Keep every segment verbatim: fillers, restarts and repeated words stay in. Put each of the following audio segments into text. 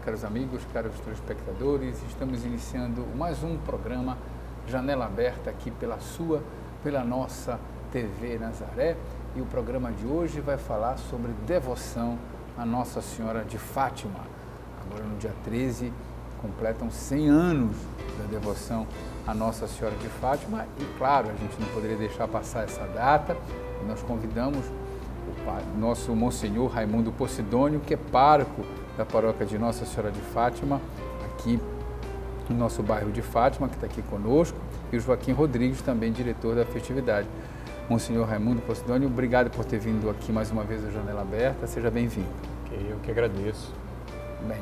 caros amigos, caros telespectadores. Estamos iniciando mais um programa Janela Aberta aqui pela sua, pela nossa T V Nazaré. E o programa de hoje vai falar sobre devoção a Nossa Senhora de Fátima. Agora, no dia treze, completam cem anos da devoção a Nossa Senhora de Fátima. E, claro, a gente não poderia deixar passar essa data. E nós convidamos o pai, nosso Monsenhor Raimundo Posidônio, que é pároco da paróquia de Nossa Senhora de Fátima, aqui no nosso bairro de Fátima, que está aqui conosco, e o Joaquim Rodrigues, também diretor da festividade. Monsenhor Raimundo Posidônio, obrigado por ter vindo aqui mais uma vez à Janela Aberta, seja bem-vindo. Okay, eu que agradeço. Bem,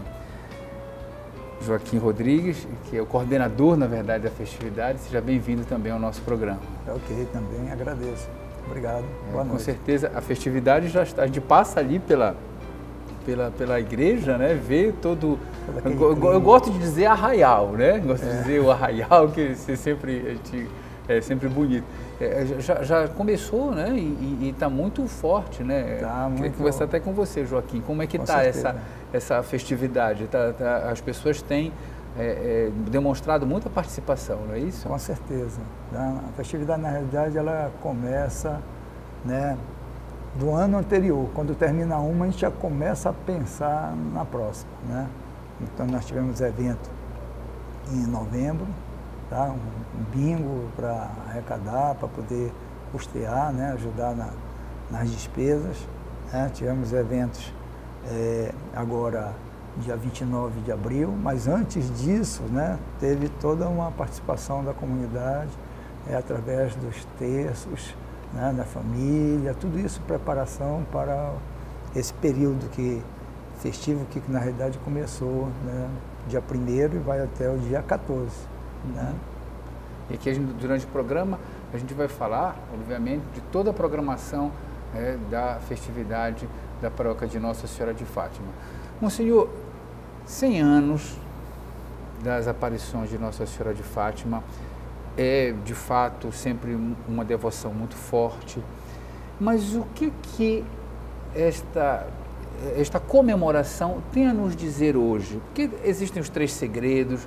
Joaquim Rodrigues, que é o coordenador, na verdade, da festividade, seja bem-vindo também ao nosso programa. Ok, também agradeço. Obrigado, é, boa com noite. Com certeza, a festividade já está, a gente passa ali pela... Pela, pela igreja, né, ver todo, eu, eu, eu gosto de dizer arraial, né, gosto é. de dizer o arraial, que é sempre, é sempre bonito. É, já, já começou, né, e está muito forte, né, tá queria muito... conversar até com você, Joaquim, como é que está essa, essa festividade? Tá, tá, as pessoas têm é, é, demonstrado muita participação, não é isso? Com certeza. A festividade, na realidade, ela começa, né, do ano anterior. Quando termina uma, a gente já começa a pensar na próxima, né? Então, nós tivemos evento em novembro, tá? um, um bingo para arrecadar, para poder custear, né? Ajudar na, nas despesas, né? Tivemos eventos é, agora, dia vinte e nove de abril, mas antes disso, né? Teve toda uma participação da comunidade, é, através dos terços, né, da família, tudo isso preparação para esse período que, festivo que na realidade começou, né, dia primeiro e vai até o dia quatorze. Uhum. Né? E aqui a gente, durante o programa a gente vai falar, obviamente, de toda a programação é, da festividade da paróquia de Nossa Senhora de Fátima. Monsenhor, cem anos das aparições de Nossa Senhora de Fátima, é, de fato, sempre uma devoção muito forte. Mas o que que esta, esta comemoração tem a nos dizer hoje? Porque existem os três segredos,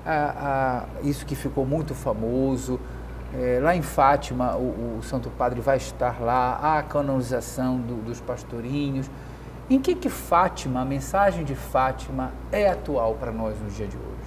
a, a, isso que ficou muito famoso. É, lá em Fátima, o, o Santo Padre vai estar lá, a canonização do, dos pastorinhos. Em que que Fátima, a mensagem de Fátima, é atual para nós no dia de hoje?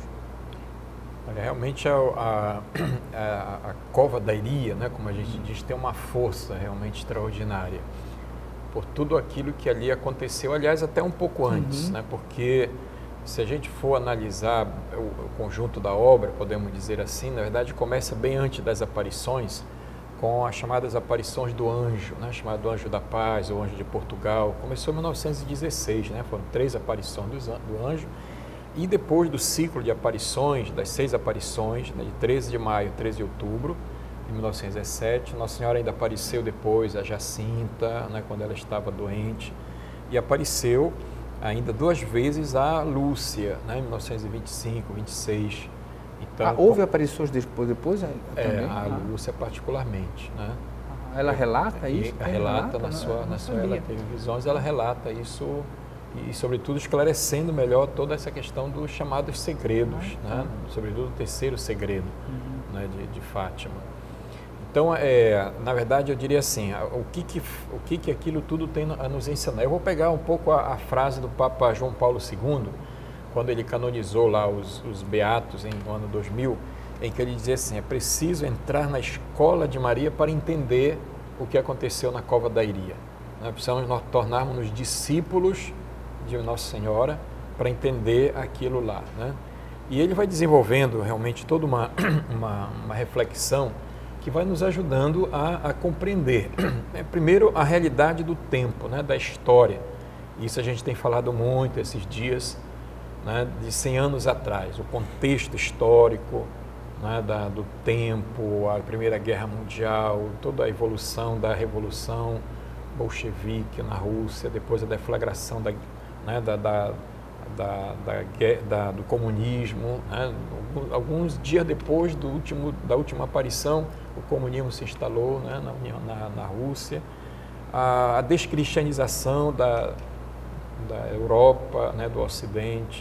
Olha, realmente a, a, a, a cova da Iria, né, como a gente diz, tem uma força realmente extraordinária por tudo aquilo que ali aconteceu, aliás, até um pouco antes, uhum. né, porque se a gente for analisar o, o conjunto da obra, podemos dizer assim, na verdade começa bem antes das aparições, com as chamadas aparições do anjo, né, chamado do Anjo da Paz, o Anjo de Portugal. Começou em mil novecentos e dezesseis, né, foram três aparições do, do anjo. E depois do ciclo de aparições, das seis aparições, né, de treze de maio, treze de outubro de mil novecentos e dezessete, Nossa Senhora ainda apareceu depois, a Jacinta, né, quando ela estava doente, e apareceu ainda duas vezes a Lúcia, né, em mil novecentos e vinte e cinco, vinte e seis. Então, ah, houve aparições depois? depois é, também? a ah. Lúcia particularmente. Né? Ela relata isso? Ela relata, relata na não, sua, na sua ela teve visões, ela relata isso. E, sobretudo, esclarecendo melhor toda essa questão dos chamados segredos, ah, né? Sobretudo o terceiro segredo, uhum. né? de, de Fátima. Então, é, na verdade, eu diria assim, o que que, o que que aquilo tudo tem a nos ensinar? Eu vou pegar um pouco a, a frase do Papa João Paulo segundo, quando ele canonizou lá os, os Beatos em, no ano dois mil, em que ele dizia assim, é preciso entrar na escola de Maria para entender o que aconteceu na cova da Iria. Né? Precisamos nós tornarmos-nos discípulos de Nossa Senhora para entender aquilo lá, né? E ele vai desenvolvendo realmente toda uma, uma, uma reflexão que vai nos ajudando a, a compreender, é, primeiro, a realidade do tempo, né, da história. Isso a gente tem falado muito esses dias, né, de cem anos atrás, o contexto histórico, né, da, do tempo, a Primeira Guerra Mundial, toda a evolução da Revolução Bolchevique na Rússia, depois a deflagração da Né, da, da, da, da, da, do comunismo, né? Alguns dias depois do último, da última aparição, o comunismo se instalou, né, na, União, na, na Rússia, a, a descristianização da, da Europa, né, do Ocidente,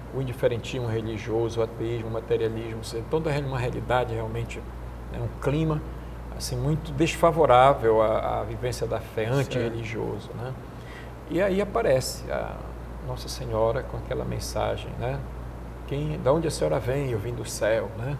o indiferentismo religioso, o ateísmo, o materialismo, toda uma realidade realmente, né, um clima assim, muito desfavorável à, à vivência da fé, antirreligioso, né? E aí aparece a Nossa Senhora com aquela mensagem, né? Quem, de onde a senhora vem? Eu vim do céu, né?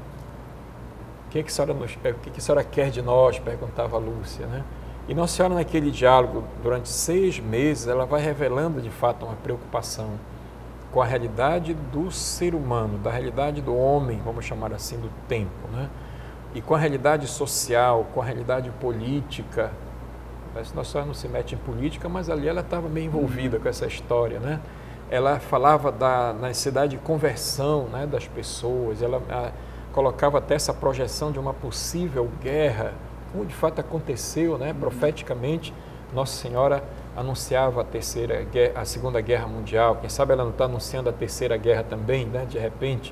O que, que, a senhora nos, o que, que a senhora quer de nós? Perguntava a Lúcia, né? E Nossa Senhora, naquele diálogo, durante seis meses, ela vai revelando de fato uma preocupação com a realidade do ser humano, da realidade do homem, vamos chamar assim, do tempo, né? E com a realidade social, com a realidade política. Parece que Nossa Senhora não se mete em política, mas ali ela estava bem envolvida uhum. com essa história, né? Ela falava da necessidade de conversão, né, das pessoas, ela a, colocava até essa projeção de uma possível guerra, como de fato aconteceu, né? Profeticamente, Nossa Senhora anunciava a terceira guerra, a segunda guerra mundial. Quem sabe ela não está anunciando a terceira guerra também, né? De repente,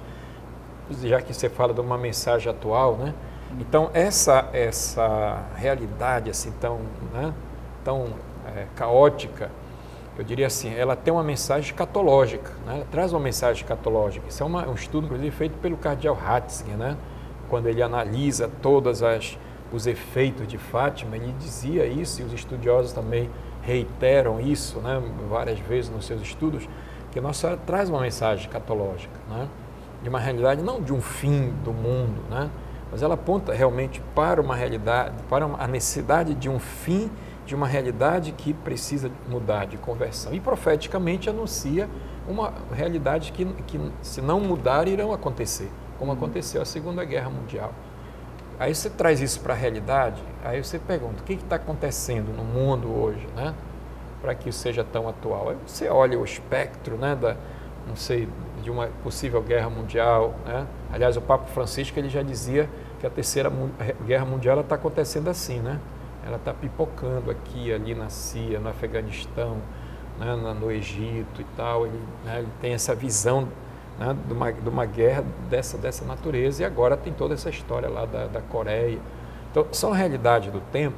já que você fala de uma mensagem atual, né? Então essa essa realidade assim tão, né? tão é, caótica, eu diria assim, ela tem uma mensagem escatológica, né? Ela traz uma mensagem escatológica. Isso é uma, um estudo, inclusive, feito pelo cardeal Ratzinger, né? Quando ele analisa todas as os efeitos de Fátima, ele dizia isso, e os estudiosos também reiteram isso, né, várias vezes nos seus estudos, que Nossa Senhora traz uma mensagem escatológica, né, de uma realidade não de um fim do mundo, né, mas ela aponta realmente para uma realidade, para a necessidade de um fim de uma realidade que precisa mudar, de conversão. E profeticamente anuncia uma realidade que, que se não mudar, irão acontecer, como aconteceu a Segunda Guerra Mundial. Aí você traz isso para a realidade, aí você pergunta, o que está acontecendo no mundo hoje, né? Para que isso seja tão atual? Aí você olha o espectro, né, da, não sei, de uma possível guerra mundial, né? Aliás, o Papa Francisco ele já dizia que a terceira guerra mundial está acontecendo assim, né? Ela está pipocando aqui, ali na Síria, no Afeganistão, né, no Egito e tal. Ele, né, ele tem essa visão, né, de, uma, de uma guerra dessa, dessa natureza, e agora tem toda essa história lá da, da Coreia. Então, são realidades do tempo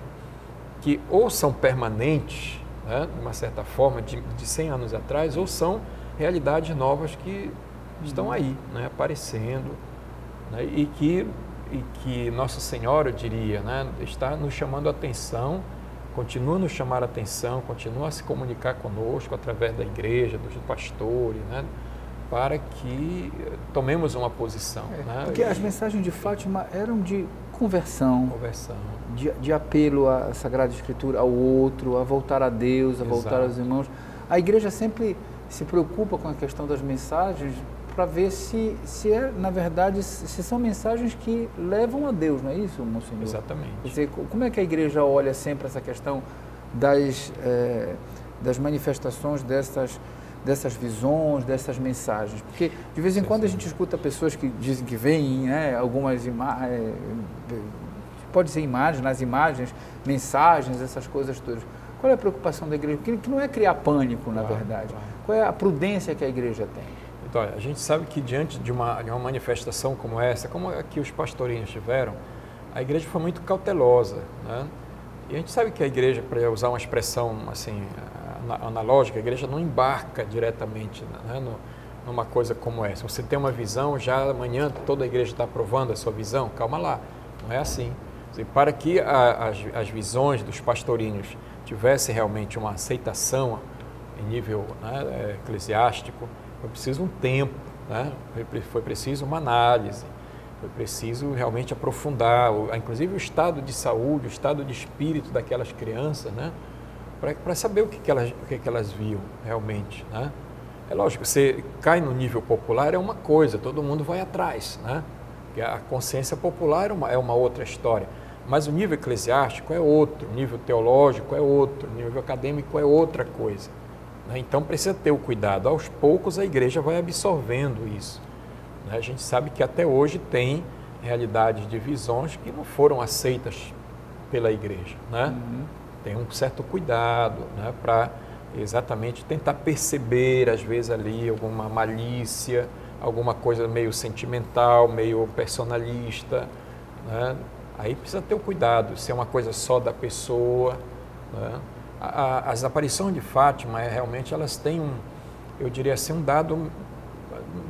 que ou são permanentes, né, de uma certa forma, de, de cem anos atrás, ou são realidades novas que estão aí, né, aparecendo, né, e, que, e que Nossa Senhora, eu diria, né, está nos chamando a atenção, continua a nos chamar a atenção, continua a se comunicar conosco através da igreja, dos pastores, né, para que tomemos uma posição. É, né? Porque as mensagens de Fátima eram de conversão, conversão. De, de apelo à Sagrada Escritura, ao outro, a voltar a Deus, a Exato. voltar aos irmãos. A igreja sempre se preocupa com a questão das mensagens para ver se, se é, na verdade, se são mensagens que levam a Deus, não é isso, Monsenhor? Exatamente. Quer dizer, como é que a igreja olha sempre essa questão das, é, das manifestações dessas dessas visões, dessas mensagens? Porque de vez em sim, quando sim. a gente escuta pessoas que dizem que veem, né, algumas imagens, pode ser imagens, nas imagens, mensagens, essas coisas todas. Qual é a preocupação da igreja? Porque que não é criar pânico, na claro, verdade. Claro. Qual é a prudência que a igreja tem? Então, a gente sabe que diante de uma, de uma manifestação como essa, como a que os pastorinhos tiveram, a igreja foi muito cautelosa, né? E a gente sabe que a igreja, para usar uma expressão assim analógica, a igreja não embarca diretamente, né, no, numa coisa como essa. Você tem uma visão, já amanhã toda a igreja está aprovando a sua visão, calma lá, não é assim. Para que a, as, as visões dos pastorinhos tivessem realmente uma aceitação em nível, né, eclesiástico, foi preciso um tempo, né, foi, foi preciso uma análise, foi preciso realmente aprofundar, o, inclusive o estado de saúde, o estado de espírito daquelas crianças, né, para saber o que, que, elas, o que, que elas viam realmente, né? É lógico, você cai no nível popular é uma coisa, todo mundo vai atrás, né? Porque a consciência popular é uma, é uma outra história, mas o nível eclesiástico é outro, o nível teológico é outro, o nível acadêmico é outra coisa, né? Então precisa ter o cuidado, aos poucos a igreja vai absorvendo isso, né? A gente sabe que até hoje tem realidades de visões que não foram aceitas pela igreja, né? Uhum. Tem um certo cuidado, né, para exatamente tentar perceber, às vezes, ali alguma malícia, alguma coisa meio sentimental, meio personalista, né? Aí precisa ter o cuidado, se é uma coisa só da pessoa, né? A, a, as aparições de Fátima, é, realmente, elas têm um, eu diria assim, um dado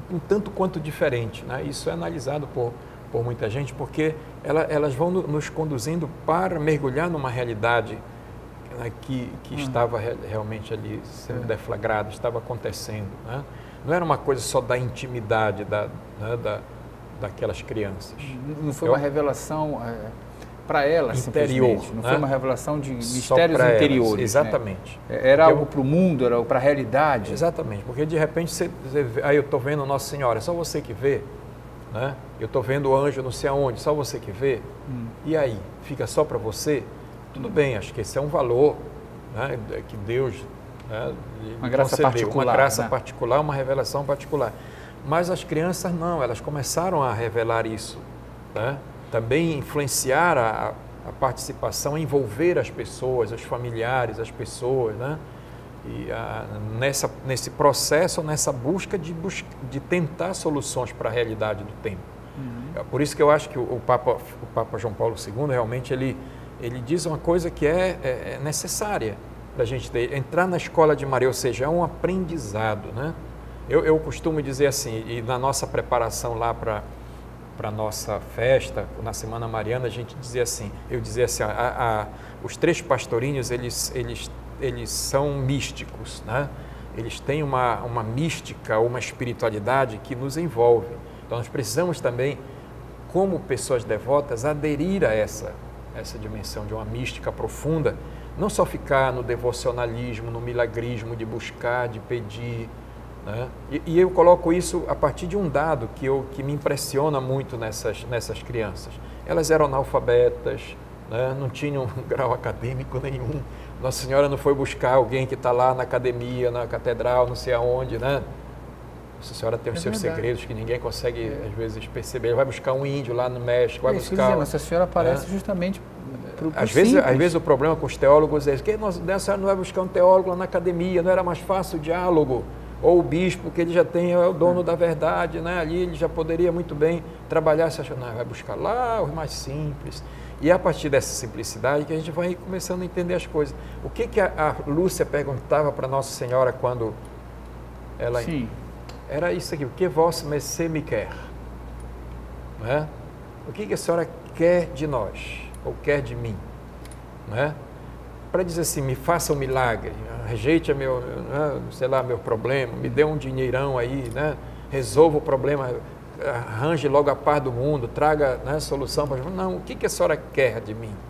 um tanto quanto diferente, né? Isso é analisado por, por muita gente, porque ela, elas vão no, nos conduzindo para mergulhar numa realidade, né, que, que uhum. estava re, realmente ali sendo é. deflagrada, estava acontecendo, né? Não era uma coisa só da intimidade da, né, da, daquelas crianças. Não foi Eu, uma revelação é, para elas, interior, simplesmente. Não né? foi uma revelação de mistérios elas, interiores. exatamente. Né? Era porque algo para o mundo, era para a realidade. Exatamente, porque de repente você, você vê, aí eu estou vendo Nossa Senhora, é só você que vê, né? Eu estou vendo o anjo não sei aonde, só você que vê. Hum. E aí, fica só para você? Tudo hum. bem, acho que esse é um valor, né, que Deus, né, uma graça concedeu, particular, uma graça né? particular, uma revelação particular. Mas as crianças não, elas começaram a revelar isso, né? Também influenciar a, a participação, envolver as pessoas, os familiares, as pessoas, né? E a, nessa, nesse processo, nessa busca de, bus de tentar soluções para a realidade do tempo. Uhum. Por isso que eu acho que o, o, Papa, o Papa João Paulo segundo, realmente, ele, ele diz uma coisa que é, é, é necessária para a gente ter, entrar na escola de Maria, ou seja, é um aprendizado, né? Eu, eu costumo dizer assim, e na nossa preparação lá para para a nossa festa, na Semana Mariana, a gente dizia assim, eu dizia assim, a, a, os três pastorinhos, eles, eles, eles são místicos, né? Eles têm uma, uma mística, uma espiritualidade que nos envolve. Então, nós precisamos também, como pessoas devotas, aderir a essa, essa dimensão de uma mística profunda, não só ficar no devocionalismo, no milagrismo, de buscar, de pedir, né? E, e eu coloco isso a partir de um dado que, eu, que me impressiona muito nessas, nessas crianças. Elas eram analfabetas, né? Não tinham grau acadêmico nenhum. Nossa Senhora não foi buscar alguém que está lá na academia, na catedral, não sei aonde, né? Nossa Senhora tem os é seus verdade. segredos que ninguém consegue, é. às vezes, perceber. Ela vai buscar um índio lá no México, vai é, buscar... Dizer, Nossa Senhora aparece é. justamente pro, pro às, vezes, às vezes o problema com os teólogos é que Nossa Senhora não vai buscar um teólogo lá na academia, não era mais fácil o diálogo? Ou o bispo, que ele já tem, é o dono da verdade, né? Ali ele já poderia muito bem trabalhar, você acha, não, vai buscar lá os mais simples. E é a partir dessa simplicidade que a gente vai começando a entender as coisas. O que, que a, a Lúcia perguntava para Nossa Senhora quando ela... Sim. Era isso aqui, o que vossa mercê me quer? Né? O que, que a senhora quer de nós? Ou quer de mim? Né? Para dizer assim, me faça um milagre, rejeite meu, sei lá, meu problema, me dê um dinheirão aí, né? Resolva o problema, arranje logo a paz do mundo, traga, né, solução para... Não, o que, que a senhora quer de mim?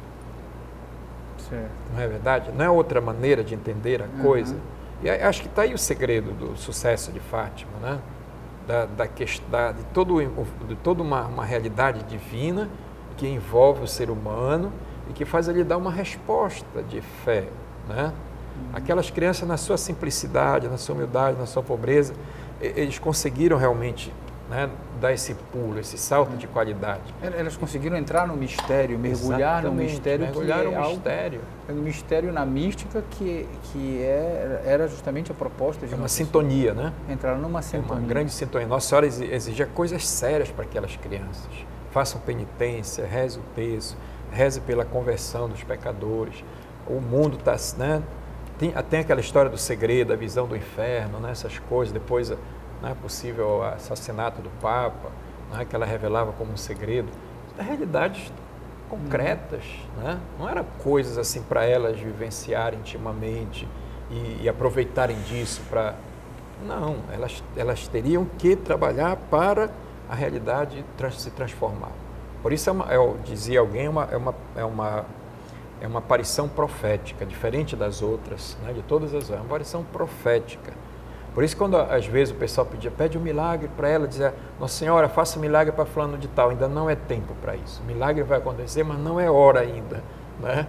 Certo. Não é verdade? Não é outra maneira de entender a uhum. coisa? E acho que está aí o segredo do sucesso de Fátima, né? Da, da, da, de, todo, de toda uma, uma realidade divina que envolve o ser humano e que faz ele dar uma resposta de fé, né? Uhum. Aquelas crianças, na sua simplicidade, na sua humildade, na sua pobreza, eles conseguiram realmente, né, dar esse pulo, esse salto de qualidade. Elas conseguiram entrar no mistério, mergulhar Exatamente, no mistério, mergulhar que é no algo, mistério. no mistério, na mística, que, que é, era justamente a proposta de é uma Nossa sintonia, Senhora. né? Entrar numa sintonia. É uma grande sintonia. Nossa Senhora exigia coisas sérias para aquelas crianças. Façam penitência, reze o terço, reze pela conversão dos pecadores. O mundo está, né? Tem, tem aquela história do segredo, a visão do inferno, né? Essas coisas. Depois, não é possível o assassinato do Papa, não é, que ela revelava como um segredo. Realidades concretas, hum. né? Não eram coisas assim para elas vivenciarem intimamente e, e aproveitarem disso para... Não, elas, elas teriam que trabalhar para a realidade trans, se transformar. Por isso, é uma, eu dizia alguém, é uma, é, uma, é, uma, é uma aparição profética, diferente das outras, né? De todas as outras, é uma aparição profética. Por isso, quando às vezes o pessoal pedia, pede um milagre para ela, dizia, Nossa Senhora, faça um milagre para fulano de tal, ainda não é tempo para isso. O milagre vai acontecer, mas não é hora ainda, né?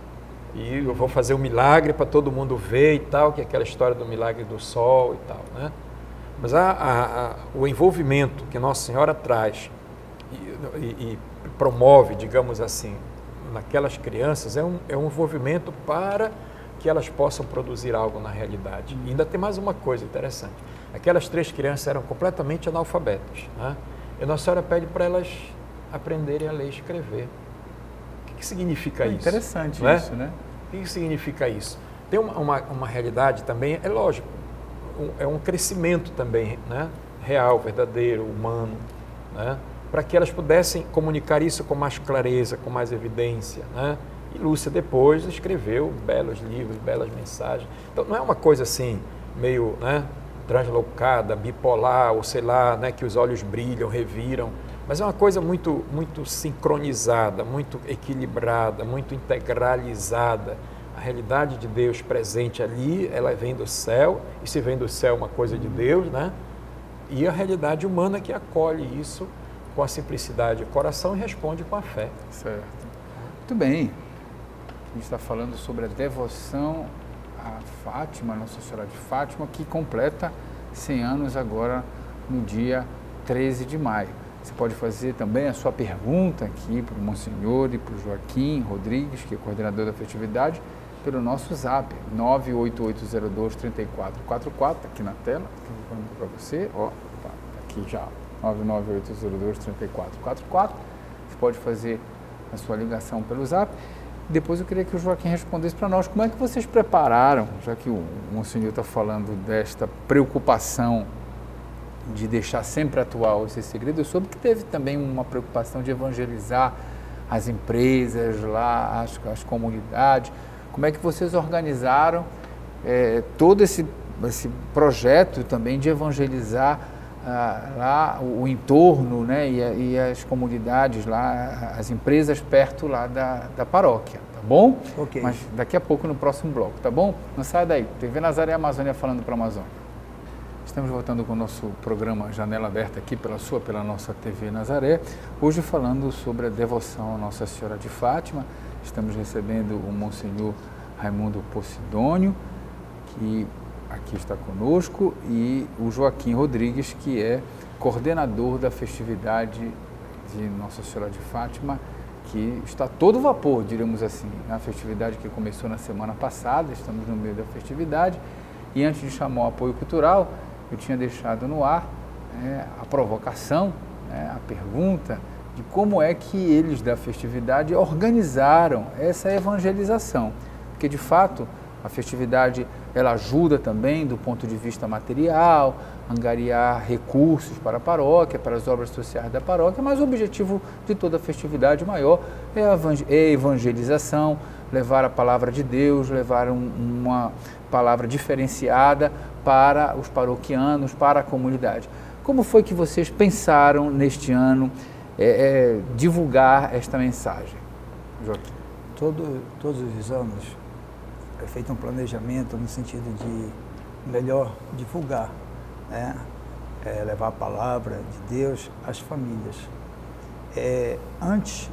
E eu vou fazer um milagre para todo mundo ver e tal, que é aquela história do milagre do sol e tal, né? Mas a, a, a, o envolvimento que Nossa Senhora traz e, e, e promove, digamos assim, naquelas crianças, é um, é um envolvimento para que elas possam produzir algo na realidade. E ainda tem mais uma coisa interessante. Aquelas três crianças eram completamente analfabetas, né? E Nossa Senhora pede para elas aprenderem a ler e escrever. O que, que significa é isso? Interessante né? isso, né? O que, que significa isso? Tem uma, uma, uma realidade também, é lógico, um, é um crescimento também, né? real, verdadeiro, humano, né? Para que elas pudessem comunicar isso com mais clareza, com mais evidência, né? E Lúcia depois escreveu belos livros, belas mensagens. Então não é uma coisa assim, meio, né, translocada, bipolar, ou sei lá, né, que os olhos brilham, reviram, mas é uma coisa muito, muito sincronizada, muito equilibrada, muito integralizada. A realidade de Deus presente ali, ela vem do céu, e se vem do céu uma coisa de Deus, né? E a realidade humana que acolhe isso com a simplicidade do coração e responde com a fé. Certo. Muito bem. A gente está falando sobre a devoção a Fátima, Nossa Senhora de Fátima, que completa cem anos agora no dia treze de maio. Você pode fazer também a sua pergunta aqui para o Monsenhor e para o Joaquim Rodrigues, que é coordenador da festividade, pelo nosso zap, nove oito oito zero dois, três quatro quatro quatro, tá aqui na tela, para você, ó, tá aqui já, nove nove oito zero dois, três quatro quatro quatro. Você pode fazer a sua ligação pelo zap. Depois eu queria que o Joaquim respondesse para nós como é que vocês prepararam, já que o Monsenhor está falando desta preocupação de deixar sempre atual esse segredo. Eu soube que teve também uma preocupação de evangelizar as empresas lá, as, as comunidades. Como é que vocês organizaram é, todo esse, esse projeto também de evangelizar ah, lá o, o entorno, né, e, a, e as comunidades lá, as empresas perto lá da, da paróquia, tá bom? Ok. Mas daqui a pouco no próximo bloco, tá bom? Não sai daí. T V Nazaré Amazônia falando para a Amazônia. Estamos voltando com o nosso programa Janela Aberta aqui pela sua, pela nossa T V Nazaré, hoje falando sobre a devoção a Nossa Senhora de Fátima. Estamos recebendo o Monsenhor Raimundo Posidônio, que aqui está conosco, e o Joaquim Rodrigues, que é coordenador da festividade de Nossa Senhora de Fátima, que está a todo vapor, diríamos assim, a festividade que começou na semana passada. Estamos no meio da festividade, e antes de chamar o apoio cultural, eu tinha deixado no ar é, a provocação, né, a pergunta de como é que eles da festividade organizaram essa evangelização, porque de fato a festividade ela ajuda também do ponto de vista material, angariar recursos para a paróquia, para as obras sociais da paróquia, mas o objetivo de toda a festividade maior é a evangelização, levar a palavra de Deus, levar um, uma palavra diferenciada para os paroquianos, para a comunidade. Como foi que vocês pensaram neste ano é, é, divulgar esta mensagem, Joaquim? Todo, todos os anos é feito um planejamento no sentido de melhor divulgar, né? É, levar a palavra de Deus às famílias. É, antes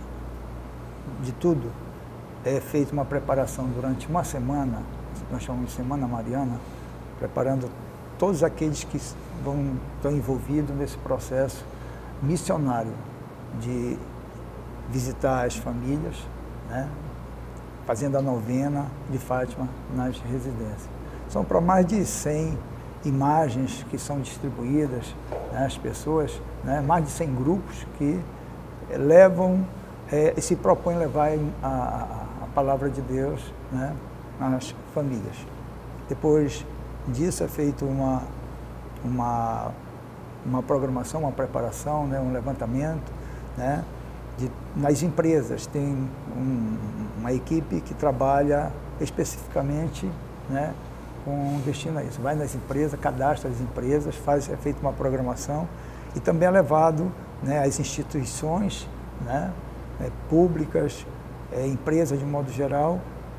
de tudo, é feita uma preparação durante uma semana, nós chamamos de Semana Mariana, preparando todos aqueles que vão, estão envolvidos nesse processo missionário de visitar as famílias, né, fazendo a novena de Fátima nas residências. São para mais de cem imagens que são distribuídas, né, às pessoas, né, mais de cem grupos que levam é, e se propõem levar a, a, a palavra de Deus, né, às famílias. Depois disso é feito uma, uma, uma programação, uma preparação, né, um levantamento, né, de, nas empresas. Tem um, uma equipe que trabalha especificamente, né, com destino a isso. Vai nas empresas, cadastra as empresas, faz, é feita uma programação e também é levado, né, às instituições, né, é, públicas, é, empresas de modo geral,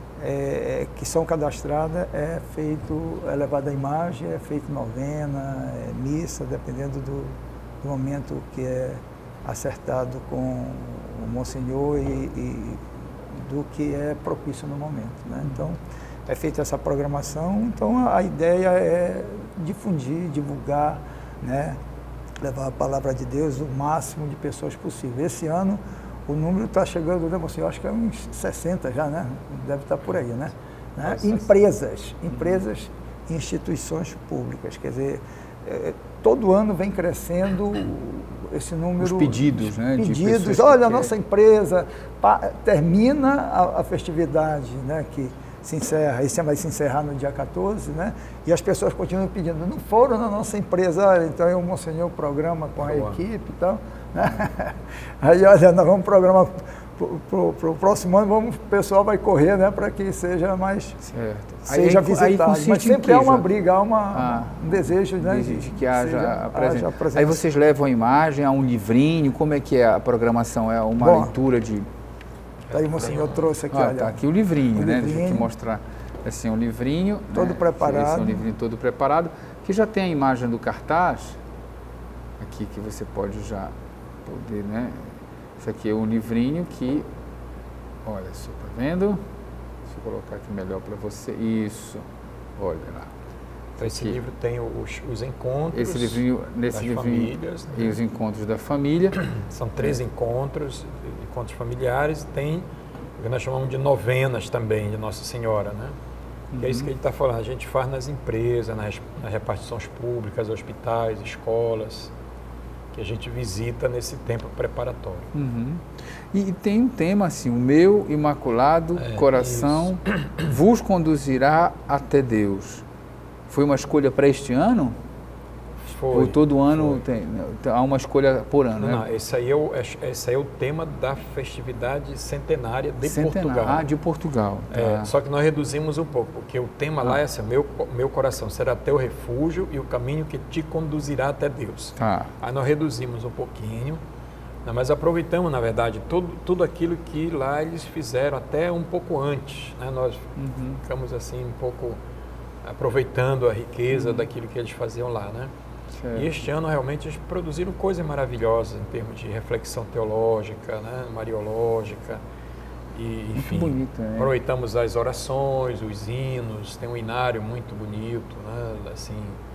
É, que são cadastradas, é feito, é levada a imagem, é feito novena, é missa, dependendo do, do momento que é acertado com o Monsenhor e, e do que é propício no momento, né? Então, é feita essa programação. Então, a ideia é difundir, divulgar, né? Levar a palavra de Deus o máximo de pessoas possível. Esse ano, o número está chegando, né, eu acho que é uns sessenta já, né? Deve estar por aí, né? né? Empresas, empresas e instituições públicas, quer dizer, é, todo ano vem crescendo esse número. Os pedidos, né? Pedidos, olha, a nossa empresa pa, termina a, a festividade, né? Que se encerra, esse ano vai se encerrar no dia quatorze, né? E as pessoas continuam pedindo, não foram na nossa empresa, então eu, Monsenhor, programa com a Boa. equipe e tal, né? Aí, olha, nós vamos programar para o próximo ano, vamos, o pessoal vai correr, né, para que seja mais, certo. seja aí, visitado, aí mas sempre há uma já? briga, há uma, ah, um desejo, né, de, de que haja, seja, a presença. haja a presença. Aí vocês levam a imagem, há um livrinho, como é que é a programação? É uma Bom, leitura de... Tá aí o Monsenhor trouxe aqui, ah, olha. Tá aqui o livrinho, o né? livrinho, Deixa eu te mostrar. Assim, um livrinho. Todo né? preparado. Esse é um livrinho todo preparado, que já tem a imagem do cartaz, aqui que você pode já poder, né? Esse aqui é um livrinho que, olha só, tá vendo? Deixa eu colocar aqui melhor para você. Isso, olha lá. Então, esse aqui. livro tem os, os encontros esse livrinho, nesse das livrinho, famílias. E né? os encontros da família. São três é. encontros, encontros familiares, tem o que nós chamamos de novenas também, de Nossa Senhora, né? Uhum. Que é isso que ele está falando, a gente faz nas empresas, nas, nas repartições públicas, hospitais, escolas, que a gente visita nesse tempo preparatório. Uhum. E, e tem um tema assim, o meu imaculado é, coração isso. vos conduzirá até Deus. Foi uma escolha para este ano? Foi. Ou todo ano tem, há uma escolha por ano? Não, né? não, esse aí, é o, esse aí é o tema da festividade centenária de Centenário. Portugal. Ah, de Portugal. Tá. É, só que nós reduzimos um pouco, porque o tema ah. lá é assim, meu, meu coração será teu refúgio e o caminho que te conduzirá até Deus. Tá. Aí nós reduzimos um pouquinho, né, mas aproveitamos, na verdade, todo, tudo aquilo que lá eles fizeram até um pouco antes. Né? Nós uhum. ficamos assim um pouco aproveitando a riqueza uhum. daquilo que eles faziam lá, né? Certo. E este ano realmente eles produziram coisas maravilhosas em termos de reflexão teológica, né, mariológica, e enfim, muito bonito, né? Aproveitamos as orações, os hinos, tem um hinário muito bonito, né, assim,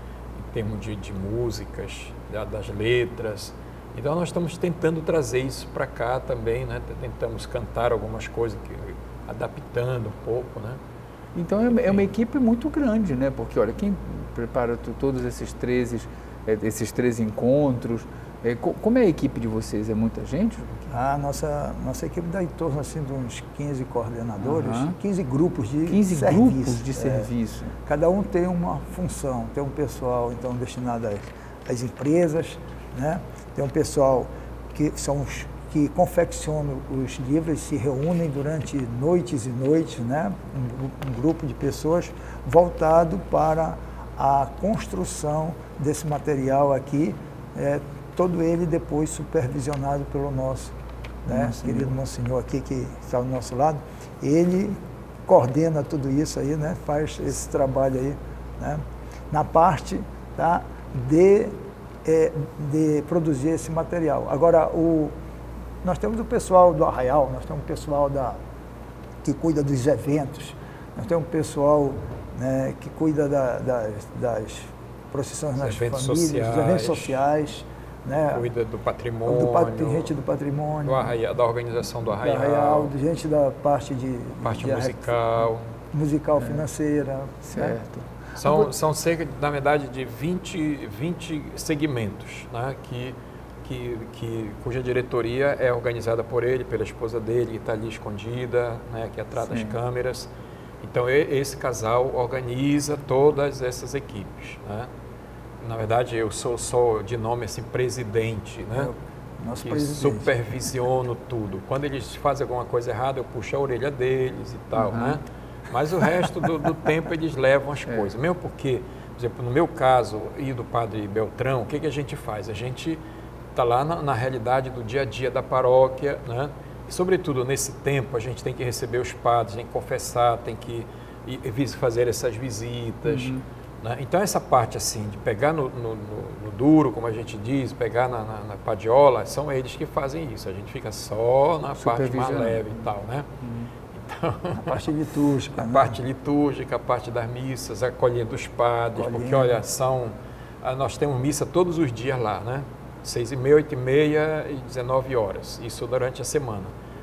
em termos de, de músicas, das letras. Então nós estamos tentando trazer isso para cá também, né, tentamos cantar algumas coisas, que, adaptando um pouco, né. Então é, é uma equipe muito grande, né? Porque olha, quem prepara todos esses treze, esses treze encontros, é, como é a equipe de vocês? É muita gente? A nossa, nossa equipe dá em torno assim, de uns quinze coordenadores, uhum. quinze grupos de quinze serviço. grupos de serviço. É, cada um tem uma função, tem um pessoal então destinado às, às empresas, né? Tem um pessoal que são os que confeccionam os livros, se reúnem durante noites e noites, né? um, um grupo de pessoas voltado para a construção desse material aqui, é, todo ele depois supervisionado pelo nosso né? Nossa, querido Monsenhor aqui, que está ao nosso lado. Ele coordena tudo isso aí, né? Faz esse trabalho aí, né? Na parte tá? de, é, de produzir esse material. Agora, o Nós temos o pessoal do Arraial, nós temos o pessoal da, que cuida dos eventos, nós temos o pessoal né, que cuida da, das, das procissões nas famílias, sociais, dos eventos sociais. Né, cuida do patrimônio. Do, tem gente do patrimônio. Do Arraial, da organização do Arraial. Do Arraial, gente da parte de... Parte de musical. Musical é. financeira. Certo. Né? São, são cerca, na verdade, de vinte, vinte segmentos, né, que... Que, que, cuja diretoria é organizada por ele, pela esposa dele, que está ali escondida, né, aqui atrás Sim. das câmeras. Então, esse casal organiza todas essas equipes. Né? Na verdade, eu sou, sou de nome assim, presidente, né? Nosso que presidente. supervisiono tudo. Quando eles fazem alguma coisa errada, eu puxo a orelha deles e tal. Uhum. Né? Mas o resto do, do tempo eles levam as é. coisas. Mesmo porque, por exemplo, no meu caso e do padre Beltrão, o que, que a gente faz? A gente está lá na, na realidade do dia a dia da paróquia, né? E sobretudo nesse tempo a gente tem que receber os padres, tem que confessar, tem que ir, ir fazer essas visitas, uhum. né? Então essa parte assim de pegar no, no, no duro, como a gente diz, pegar na, na, na padiola, são eles que fazem isso, a gente fica só na parte mais leve e tal, né? Uhum. Então, a parte litúrgica, a né? parte litúrgica, a parte das missas, acolhendo os padres, acolhendo. Porque olha, são, nós temos missa todos os dias lá, né? Seis e meia, oito e meia e dezenove horas, isso durante a semana.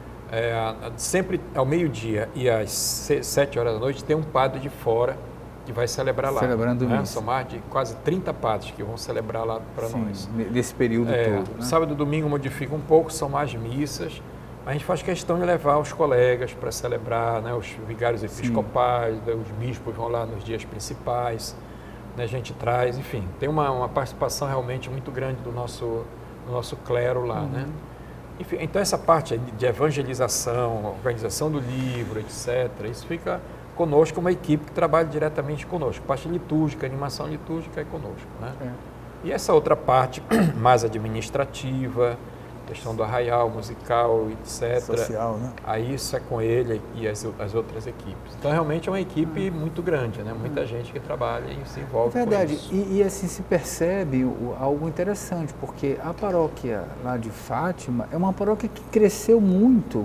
É, sempre ao meio-dia e às sete horas da noite tem um padre de fora que vai celebrar lá. Celebrando né? missa. São mais de quase trinta padres que vão celebrar lá para nós. Nesse período é, todo. Né? Sábado e domingo modifica um pouco, são mais missas, A gente faz questão de levar os colegas para celebrar, né, os vigários episcopais, né, os bispos vão lá nos dias principais, né, a gente traz, enfim, tem uma, uma participação realmente muito grande do nosso, do nosso clero lá, uhum. né? Enfim, então essa parte de evangelização, organização do livro, etcétera, isso fica conosco, uma equipe que trabalha diretamente conosco, parte litúrgica, animação litúrgica é conosco, né? É. E essa outra parte mais administrativa, questão do arraial, musical, etcétera. Social, né? Aí isso é com ele e as, as outras equipes. Então, realmente é uma equipe muito grande, né? Muita hum. gente que trabalha e se envolve é verdade. com isso. E, e assim se percebe o, algo interessante, porque a paróquia lá de Fátima é uma paróquia que cresceu muito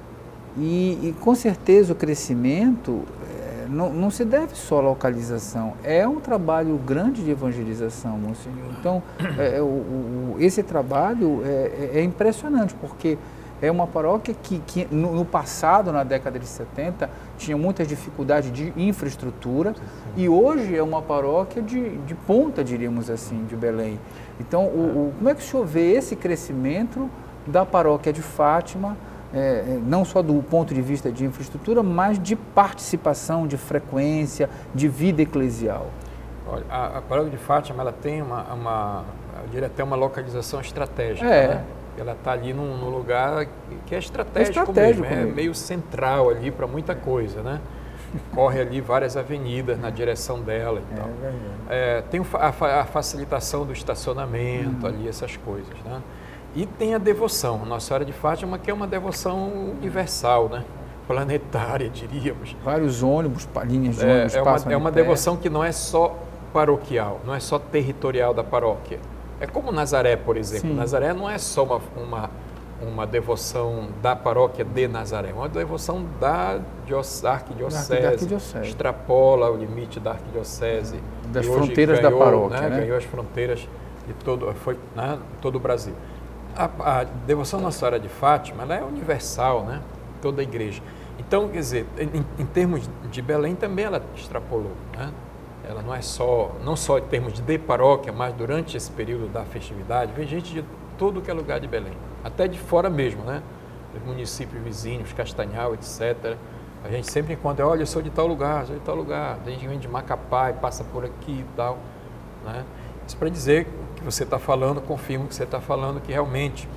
e, e com certeza o crescimento é, não, não se deve só à localização, é um trabalho grande de evangelização, Monsenhor. Então, é, o, o, esse trabalho é, é impressionante, porque é uma paróquia que, que no, no passado, na década de setenta, tinha muitas dificuldades de infraestrutura, sim, sim. E hoje é uma paróquia de, de ponta, diríamos assim, de Belém. Então, o, o, como é que o senhor vê esse crescimento da paróquia de Fátima, é, não só do ponto de vista de infraestrutura, mas de participação, de frequência, de vida eclesial? Olha, a, a paróquia de Fátima, ela tem uma, uma, eu diria até uma localização estratégica, é. né? Ela está ali num, num lugar que é estratégico, é estratégico mesmo, mesmo, é meio central ali para muita coisa, né? Corre ali várias avenidas na direção dela e tal. É, tem a, a facilitação do estacionamento uhum. ali, essas coisas, né? E tem a devoção, Nossa Senhora de Fátima, que é uma devoção universal, né? Planetária, diríamos. Vários ônibus, linhas de ônibus é, é passam uma, é uma devoção que não é só paroquial, não é só territorial da paróquia. É como Nazaré, por exemplo. Sim. Nazaré não é só uma, uma, uma devoção da paróquia de Nazaré, é uma devoção da arquidiocese, da arquidiocese. Extrapola o limite da arquidiocese. Das fronteiras ganhou, da paróquia, né? né? Ganhou as fronteiras de todo, foi, né? todo o Brasil. A, a devoção Nossa Senhora de Fátima, ela é universal, né? Toda a igreja. Então, quer dizer, em, em termos de Belém também ela extrapolou, né? Ela não é só, não só em termos de paróquia, mas durante esse período da festividade, vem gente de todo que é lugar de Belém, até de fora mesmo, né? Dos municípios vizinhos, Castanhal, etcétera. A gente sempre encontra, olha, eu sou de tal lugar, sou de tal lugar. Tem gente que vem de Macapá e passa por aqui e tal, né? Isso para dizer que você está falando, confirmo que você está falando que realmente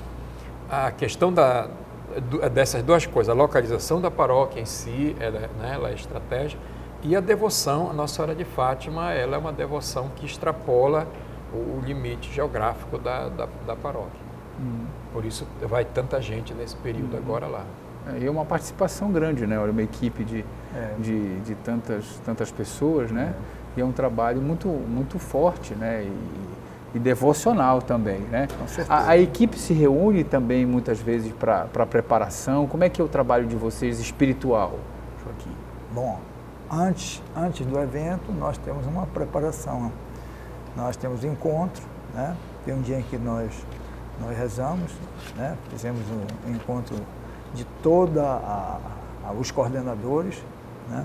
a questão da, dessas duas coisas, a localização da paróquia em si, ela, né, ela é estratégica, e a devoção, a Nossa Senhora de Fátima, ela é uma devoção que extrapola o, o limite geográfico da, da, da paróquia. Hum. Por isso vai tanta gente nesse período hum. agora lá. É, e uma participação grande, né? Olha, uma equipe de, é. de, de tantas, tantas pessoas, né? É. E é um trabalho muito, muito forte, né? E, e devocional também, né? Com certeza. A, a equipe se reúne também muitas vezes para a preparação. Como é que é o trabalho de vocês espiritual, Joaquim? Bom, antes, antes do evento nós temos uma preparação. Nós temos encontro, né? Tem um dia em que nós, nós rezamos, né? Fizemos um encontro de toda a, a, os coordenadores, né?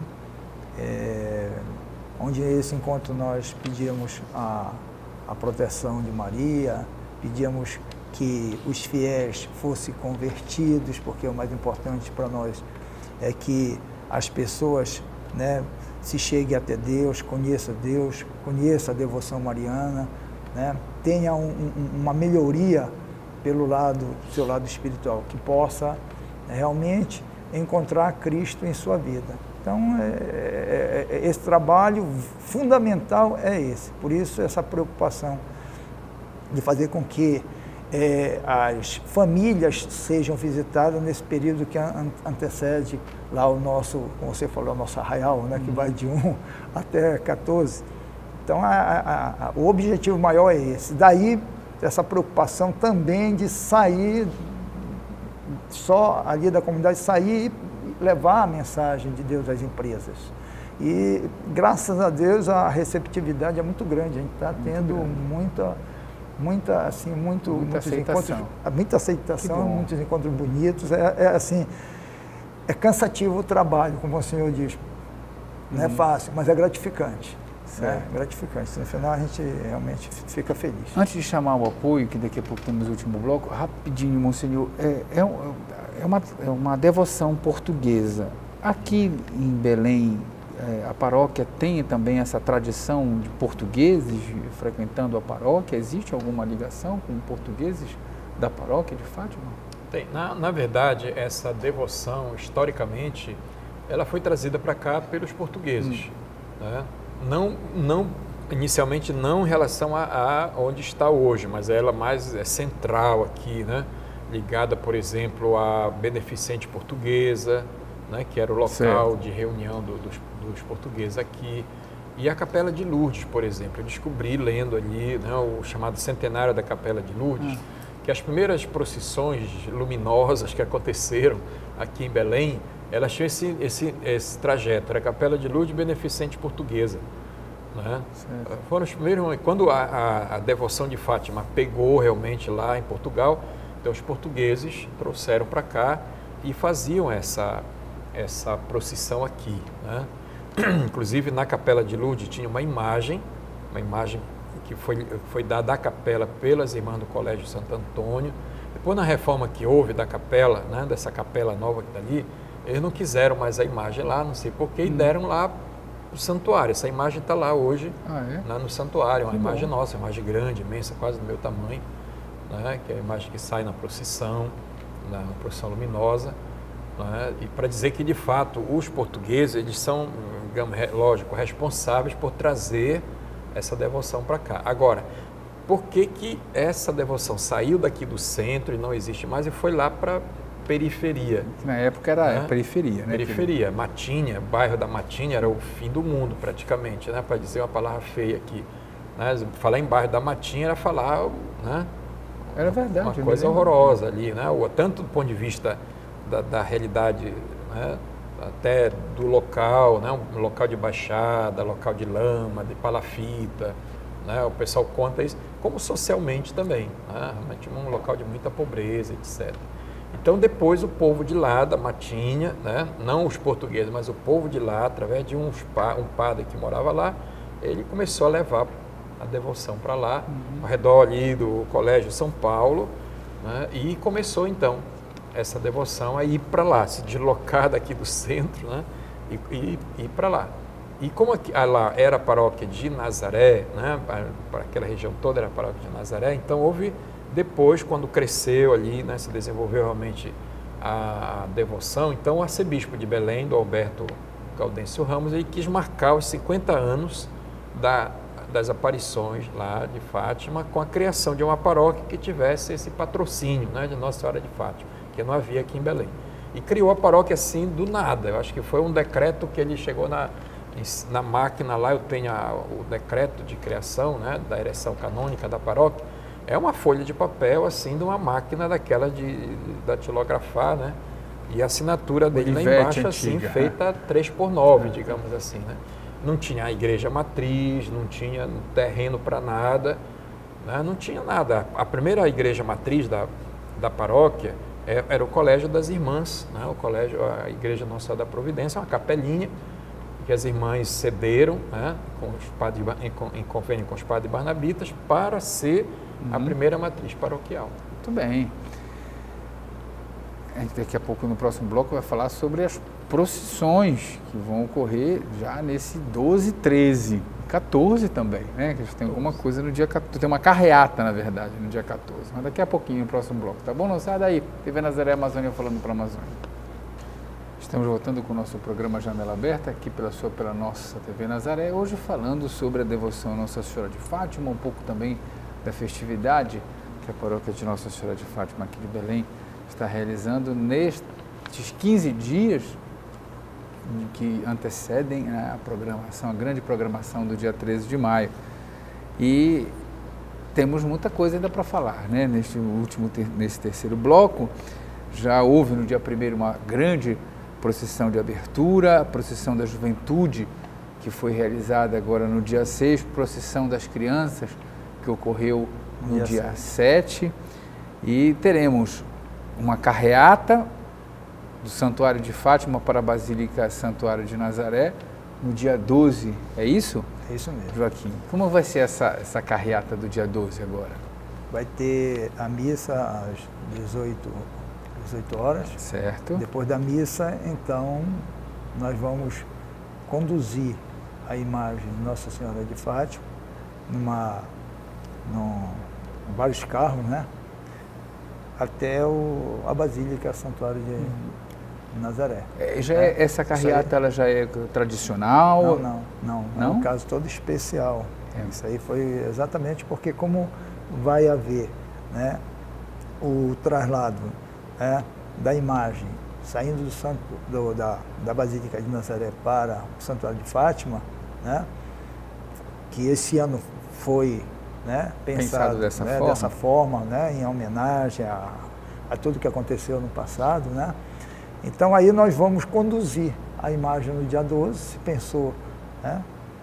É, onde nesse encontro nós pedíamos a, a proteção de Maria, pedíamos que os fiéis fossem convertidos, porque o mais importante para nós é que as pessoas, né, se cheguem até Deus, conheçam Deus, conheçam a devoção mariana, né, tenha um, um, uma melhoria pelo lado, seu lado espiritual, que possa realmente encontrar Cristo em sua vida. Então, é, é, é, esse trabalho fundamental é esse. Por isso, essa preocupação de fazer com que é, as famílias sejam visitadas nesse período que an antecede lá o nosso, como você falou, o nosso arraial, né, que vai de um até quatorze. Então, a, a, a, o objetivo maior é esse. Daí, essa preocupação também de sair, só ali da comunidade, sair e levar a mensagem de Deus às empresas. E, graças a Deus, a receptividade é muito grande. A gente está tendo muita, muita, assim, muito, muita muitos aceitação. encontros, muita aceitação, muitos encontros bonitos. É, é assim, é cansativo o trabalho, como o senhor diz. Não é fácil, mas é gratificante. É gratificante. No final, a gente realmente fica feliz. Antes de chamar o apoio, que daqui a pouco temos o último bloco, rapidinho, Monsenhor, é, é um, é uma, é uma devoção portuguesa. Aqui em Belém, é, a paróquia tem também essa tradição de portugueses frequentando a paróquia? Existe alguma ligação com portugueses da paróquia de Fátima? Tem. Na, na verdade, essa devoção, historicamente, ela foi trazida para cá pelos portugueses. Hum. Né? Não, não, inicialmente não em relação a, a onde está hoje, mas ela mais é central aqui, né? Ligada, por exemplo, à Beneficente Portuguesa, né, que era o local certo. de reunião do, dos, dos portugueses aqui, e a Capela de Lourdes, por exemplo. Eu descobri, lendo ali, né, o chamado Centenário da Capela de Lourdes, hum. que as primeiras procissões luminosas que aconteceram aqui em Belém, elas tinham esse, esse, esse trajeto, era a Capela de Lourdes Beneficente Portuguesa. Né? Foram os primeiros, quando a, a, a devoção de Fátima pegou realmente lá em Portugal, então os portugueses trouxeram para cá e faziam essa, essa procissão aqui. Né? Inclusive na Capela de Lourdes tinha uma imagem, uma imagem que foi, foi dada à capela pelas irmãs do Colégio Santo Antônio. Depois na reforma que houve da capela, né, dessa capela nova que está ali, eles não quiseram mais a imagem lá, não sei porquê, hum. e deram lá o santuário. Essa imagem está lá hoje, ah, é? né, no santuário, uma que imagem bom. nossa, uma imagem grande, imensa, quase do meu tamanho, né, que é a imagem que sai na procissão, na procissão luminosa, né, e para dizer que de fato os portugueses, eles são, digamos, lógico, responsáveis por trazer essa devoção para cá. Agora, por que que essa devoção saiu daqui do centro e não existe mais e foi lá para periferia? Na época era né? periferia, né? Periferia. Matinha, bairro da Matinha era o fim do mundo praticamente, né? Para dizer uma palavra feia aqui. Né? Falar em bairro da Matinha era falar, né? Era verdade. Uma coisa horrorosa ali, né? Tanto do ponto de vista da, da realidade, né? Até do local, né? Um local de baixada, local de lama, de palafita, né? O pessoal conta isso, como socialmente também, né? Realmente um local de muita pobreza, etcétera. Então depois o povo de lá, da Matinha, né? Não os portugueses, mas o povo de lá, através de um, um padre que morava lá, ele começou a levar a devoção para lá, uhum. ao redor ali do Colégio São Paulo, né? E começou então essa devoção a ir para lá, se deslocar daqui do centro, né? E, e ir para lá. E como aqui, lá era a paróquia de Nazaré, né? Para aquela região toda era a paróquia de Nazaré, então houve depois, quando cresceu ali, né? Se desenvolveu realmente a devoção, então o arcebispo de Belém, do Alberto Gaudêncio Ramos, ele quis marcar os cinquenta anos da, das aparições lá de Fátima com a criação de uma paróquia que tivesse esse patrocínio, né? De Nossa Senhora de Fátima, que não havia aqui em Belém. E criou a paróquia assim do nada. Eu acho que foi um decreto que ele chegou na, na máquina lá, eu tenho a, o decreto de criação, né, da ereção canônica da paróquia. É uma folha de papel assim de uma máquina daquela de, de datilografar, né? E a assinatura dele lá embaixo antiga, assim, né? Feita três por nove, digamos assim, né? Não tinha a igreja matriz, não tinha terreno para nada, né? Não tinha nada. A primeira igreja matriz da, da paróquia era o Colégio das Irmãs, né? O colégio, a Igreja Nossa Senhora da Providência, uma capelinha que as irmãs cederam, né? com os padres, em, em convênio com os padres barnabitas para ser uhum. a primeira matriz paroquial. Muito bem. A gente daqui a pouco no próximo bloco vai falar sobre as procissões que vão ocorrer já nesse doze, treze, quatorze também, né? Que a gente tem alguma coisa no dia quatorze, tem uma carreata, na verdade, no dia quatorze, mas daqui a pouquinho no próximo bloco, tá bom? Não sai daí, T V Nazaré Amazônia falando para a Amazônia. Estamos voltando com o nosso programa Janela Aberta, aqui pela sua, pela nossa T V Nazaré, hoje falando sobre a devoção a Nossa Senhora de Fátima, um pouco também da festividade que a paróquia de Nossa Senhora de Fátima aqui de Belém está realizando nestes quinze dias que antecedem a programação, a grande programação do dia treze de maio. E temos muita coisa ainda para falar, né? Neste último, nesse terceiro bloco, já houve no dia primeiro uma grande procissão de abertura, a procissão da juventude, que foi realizada agora no dia seis, procissão das crianças, que ocorreu no dia sete, e teremos uma carreata do Santuário de Fátima para a Basílica Santuário de Nazaré, no dia doze, é isso? É isso mesmo. Joaquim, como vai ser essa, essa carreata do dia doze agora? Vai ter a missa às dezoito dezoito horas. Certo. Depois da missa, então, nós vamos conduzir a imagem de Nossa Senhora de Fátima numa, num, vários carros, né? Até o, a Basílica Santuário de uhum. Nazaré. É, já é, essa carreata ela já é tradicional? Não, não, não. não? É um caso todo especial. É. Isso aí foi exatamente porque como vai haver, né, o traslado, né, da imagem saindo do santo, do, da, da Basílica de Nazaré para o Santuário de Fátima, né, que esse ano foi, né, pensado, pensado dessa, né, forma. dessa forma, né, em homenagem a, a tudo que aconteceu no passado, né. Então aí nós vamos conduzir a imagem no dia doze, se pensou, né,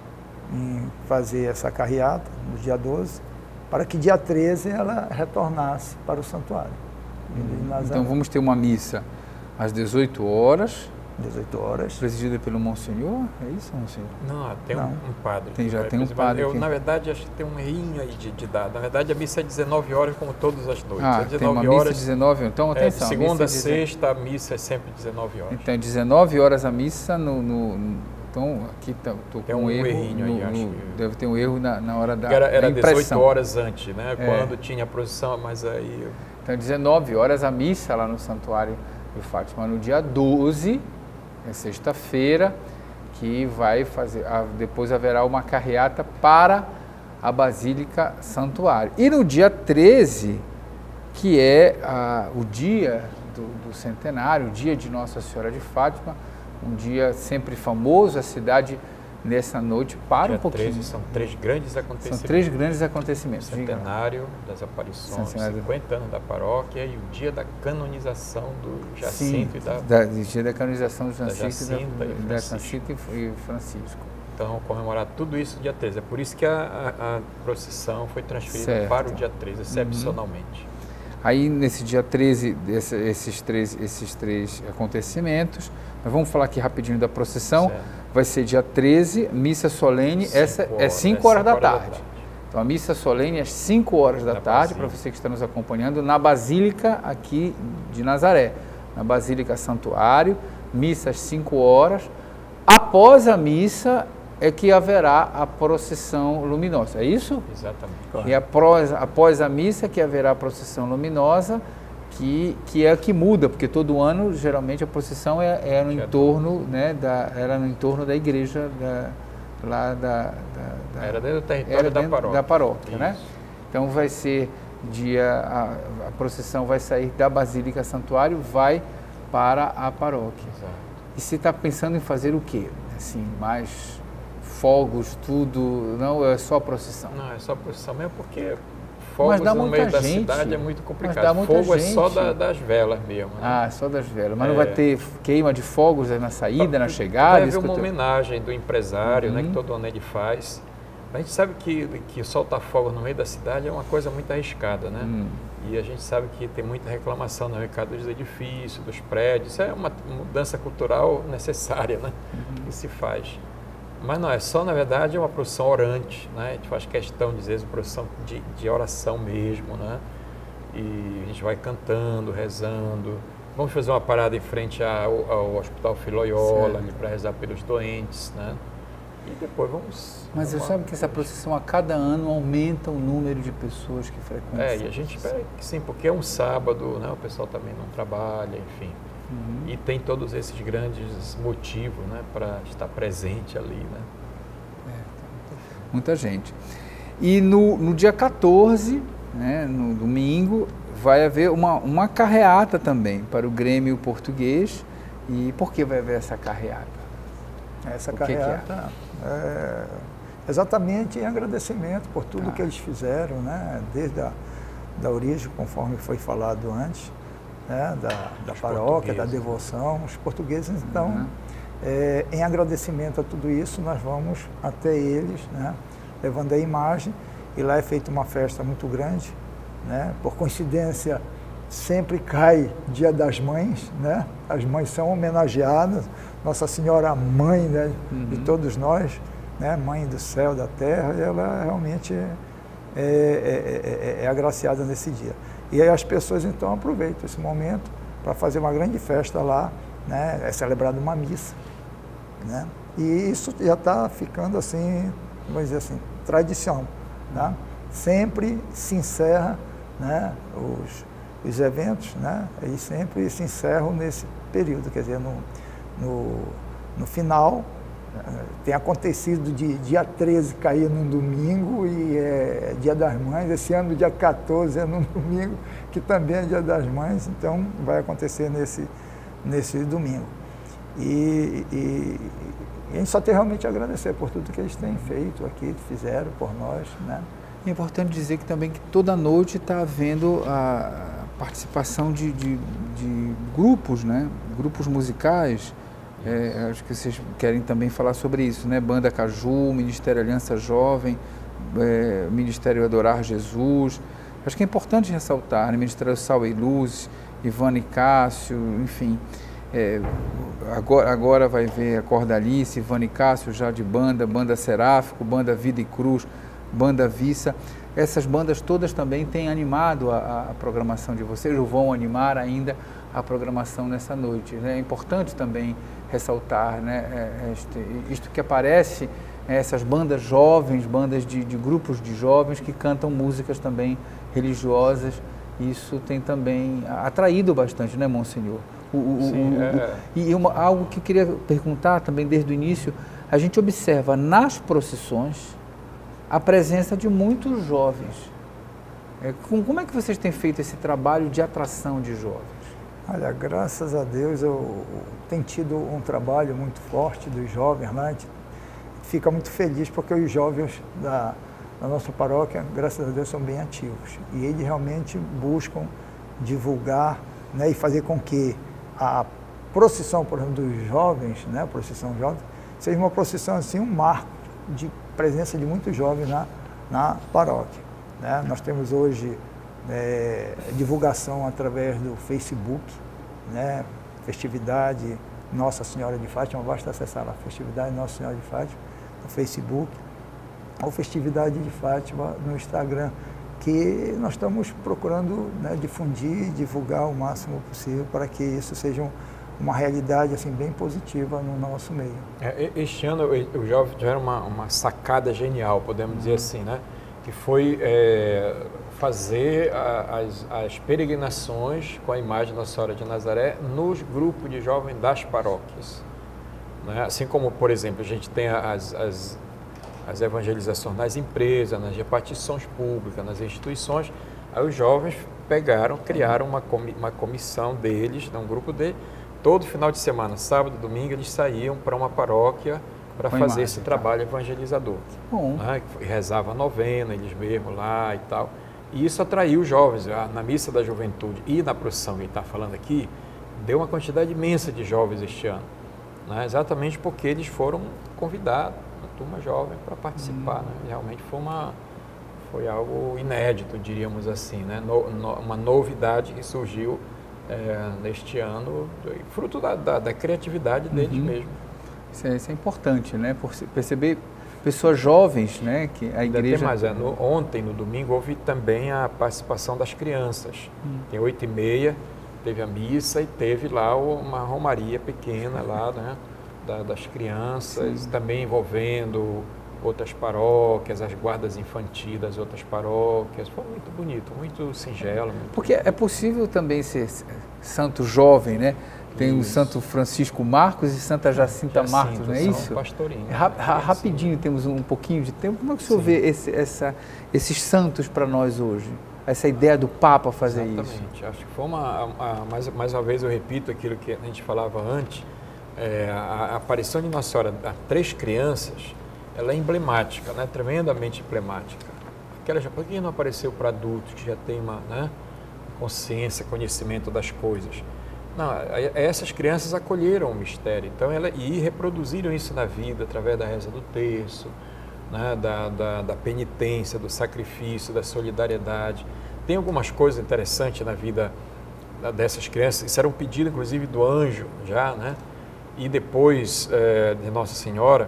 em fazer essa carreata no dia doze, para que dia treze ela retornasse para o santuário. Hum, então vamos ter uma missa às dezoito horas. dezoito horas. Presidida pelo Monsenhor, é isso, Monsenhor? Não, tem Não. Um, um padre. Tem, já tem um padre eu, aqui. Na verdade, acho que tem um errinho aí de, de dado. Na verdade, a missa é dezenove horas, como todas as noites. Ah, é dezenove tem uma horas, missa dezenove, então atenção. É, de segunda a missa sexta, a missa é sempre dezenove horas. Então, dezenove horas a missa no... no, no então, aqui estou com um um erro, errinho no, aí, acho no, que... deve ter um erro na, na hora da, era, era da impressão. dezoito horas antes, né? É. Quando tinha a procissão, mas aí... Então, dezenove horas a missa lá no Santuário de Fátima. No dia doze, é sexta-feira, que vai fazer... Depois haverá uma carreata para a Basílica Santuário. E no dia treze, que é a, o dia do, do centenário, o dia de Nossa Senhora de Fátima, um dia sempre famoso, a cidade nessa noite para dia um pouquinho. treze são três grandes acontecimentos. São três grandes acontecimentos. Centenário das aparições, cinquenta anos da paróquia e o dia da canonização do Jacinto Sim, e da... da, o dia da canonização do Jacinto, da Jacinta e da, e da Jacinta e Francisco. Então, comemorar tudo isso dia treze. É por isso que a, a, a procissão foi transferida certo. para o dia treze, excepcionalmente. Uhum. Aí, nesse dia treze, esse, esses, três, esses três acontecimentos, nós vamos falar aqui rapidinho da procissão. Certo. Vai ser dia treze, missa solene, cinco essa horas, é cinco horas, da, horas tarde. da tarde. Então, a missa solene é cinco horas da, da tarde, para você que está nos acompanhando, na Basílica aqui de Nazaré, na Basílica Santuário, missa às cinco horas. Após a missa é que haverá a procissão luminosa, é isso? Exatamente. E após, após a missa que haverá a procissão luminosa, que, que é a que muda, porque todo ano, geralmente, a procissão é, é no, entorno, né, da, era no entorno da igreja, da, lá da, da, da... Era dentro do território era da dentro paróquia. Da paróquia, né? Então vai ser dia, a, a procissão vai sair da Basílica Santuário, vai para a paróquia. Exato. E você está pensando em fazer o quê? Assim, mais fogos, tudo, não é só procissão? Não, é só procissão mesmo porque fogos no meio da gente, cidade é muito complicado. Mas dá muita Fogo gente. é só da, das velas mesmo. Né? Ah, só das velas. Mas é. não vai ter queima de fogos na saída, na chegada? Vai haver uma homenagem do empresário, uhum. né, que todo ano ele faz. A gente sabe que, que soltar fogos no meio da cidade é uma coisa muito arriscada, né? Hum. E a gente sabe que tem muita reclamação no mercado dos edifícios, dos prédios. Isso é uma mudança cultural necessária, né? Uhum. Que se faz. Mas não, é só, na verdade, uma procissão orante, né? A gente faz questão de dizer, uma procissão de, de oração mesmo, né? E a gente vai cantando, rezando. Vamos fazer uma parada em frente ao, ao Hospital Filoiola para rezar pelos doentes, né? E depois vamos... Mas você sabe que essa procissão a cada ano aumenta o número de pessoas que frequentam. É, e a gente espera que sim, porque é um sábado, né? O pessoal também não trabalha, enfim. Uhum. E tem todos esses grandes motivos, né, para estar presente ali, né? É, muita gente. E no, no dia quatorze, né, no domingo, vai haver uma, uma carreata também para o Grêmio Português. E por que vai haver essa carreata? Essa o carreata que que é? é exatamente em agradecimento por tudo ah. que eles fizeram, né, desde a da origem, conforme foi falado antes. Né, da, da paróquia, da devoção, os portugueses, então, uhum. é, em agradecimento a tudo isso, nós vamos até eles, né, levando a imagem, e lá é feita uma festa muito grande, né, por coincidência, sempre cai Dia das Mães, né, as mães são homenageadas, Nossa Senhora Mãe, né, uhum. de todos nós, né, Mãe do céu, da terra, ela realmente é, é, é, é, é agraciada nesse dia. E aí as pessoas então aproveitam esse momento, para fazer uma grande festa lá, né? É celebrada uma missa, né? E isso já está ficando assim, vamos dizer assim, tradição, tá? Sempre se encerra, né, os, os eventos, né, e sempre se encerram nesse período, quer dizer, no, no, no final, tem acontecido de dia treze cair num domingo e é dia das mães, esse ano dia quatorze é num domingo, que também é dia das mães, então vai acontecer nesse, nesse domingo. E, e, e a gente só tem realmente a agradecer por tudo que eles têm feito aqui, fizeram por nós, né? É importante dizer que também que toda noite está havendo a participação de, de, de grupos, né? Grupos musicais. É, acho que vocês querem também falar sobre isso, né? Banda Caju, Ministério Aliança Jovem, é, Ministério Adorar Jesus. Acho que é importante ressaltar, né? Ministério Sal e Luz, Ivane Cássio, enfim. É, agora, agora vai ver a Cordalice, Ivane Cássio já de banda, Banda Seráfico, Banda Vida e Cruz, Banda Vissa. Essas bandas todas também têm animado a, a programação de vocês, ou vão animar ainda a programação nessa noite, né? É importante também ressaltar, né, este, isto que aparece, essas bandas jovens, bandas de, de grupos de jovens que cantam músicas também religiosas. Isso tem também atraído bastante, né, Monsenhor? O, o, Sim, o, é... o, e uma, algo que eu queria perguntar também desde o início, a gente observa nas procissões a presença de muitos jovens. É, como é que vocês têm feito esse trabalho de atração de jovens? Olha, graças a Deus eu, eu tenho tido um trabalho muito forte dos jovens lá. A gente fica muito feliz porque os jovens da, da nossa paróquia, graças a Deus, são bem ativos. E eles realmente buscam divulgar, né, e fazer com que a procissão, por exemplo, dos jovens, né, a procissão jovem, seja uma procissão assim, um marco de presença de muitos jovens na, na paróquia, né? Nós temos hoje é, divulgação através do Facebook, né? Festividade Nossa Senhora de Fátima, basta acessar lá, Festividade Nossa Senhora de Fátima no Facebook, ou Festividade de Fátima no Instagram, que nós estamos procurando, né, difundir, divulgar o máximo possível para que isso seja um, uma realidade assim, bem positiva no nosso meio. É, este ano os jovens tiveram uma, uma sacada genial, podemos dizer assim, né? Que foi é, fazer a, as, as peregrinações com a imagem da Nossa Senhora de Nazaré nos grupos de jovens das paróquias, né? Assim como, por exemplo, a gente tem as, as, as evangelizações nas empresas, nas repartições públicas, nas instituições. Aí os jovens pegaram, criaram uma, comi, uma comissão deles, um grupo de todo final de semana, sábado, domingo, eles saíam para uma paróquia para fazer imagem, esse tá? trabalho evangelizador. Bom. Né? Rezava a novena, eles mesmos lá e tal. E isso atraiu os jovens. Na missa da juventude e na procissão que a gente está falando aqui, deu uma quantidade imensa de jovens este ano. Né? Exatamente porque eles foram convidados, uma turma jovem, para participar. Hum. Né? Realmente foi, uma, foi algo inédito, diríamos assim, né? No, no, uma novidade que surgiu É, neste ano, fruto da, da, da criatividade deles uhum. mesmo. Isso é, isso é importante, né? Por perceber pessoas jovens, né? Que a igreja... Tem mais, é, no, ontem, no domingo, houve também a participação das crianças. Hum. Tem oito e meia, teve a missa e teve lá uma romaria pequena lá, né? Da, das crianças, Sim. também envolvendo outras paróquias, as guardas infantis das outras paróquias. Foi muito bonito, muito singelo. Muito Porque bonito. É possível também ser santo jovem, né? Tem isso. O Santo Francisco Marcos e Santa Jacinta, Jacinta Marcos, não é isso? Pastorinho. Ra ra rapidinho, temos um pouquinho de tempo. Como é que o senhor Sim. vê esse, essa, esses santos para nós hoje? Essa ideia do Papa fazer Exatamente. isso? Exatamente. Acho que foi uma... A, mais, mais uma vez eu repito aquilo que a gente falava antes, é, a, a aparição de Nossa Senhora a três crianças, ela é emblemática, né? Tremendamente emblemática. Aquela já, por que não apareceu para adultos que já tem uma, né, consciência, conhecimento das coisas? Não, essas crianças acolheram o mistério, então ela, e reproduziram isso na vida através da reza do terço, né, da, da, da penitência, do sacrifício, da solidariedade. Tem algumas coisas interessantes na vida dessas crianças, isso era um pedido inclusive do anjo já, né? E depois é, de Nossa Senhora,